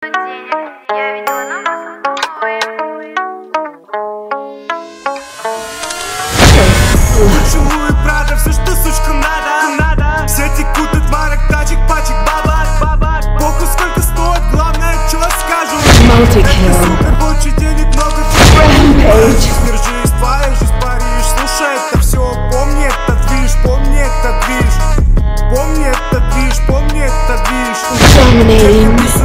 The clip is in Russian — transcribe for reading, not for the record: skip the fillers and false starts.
Я видела на Поцелуй, правда, все, что сучкам надо. Все текут от марок, тачек, пачек, бабак. Похуй, сколько стоит, главное, что скажу. Это супер, больше денег, много держись, твоя жизнь, Париж. Слушай, это все, помни этот движ, помни этот движ. Помни этот движ, помни этот движ.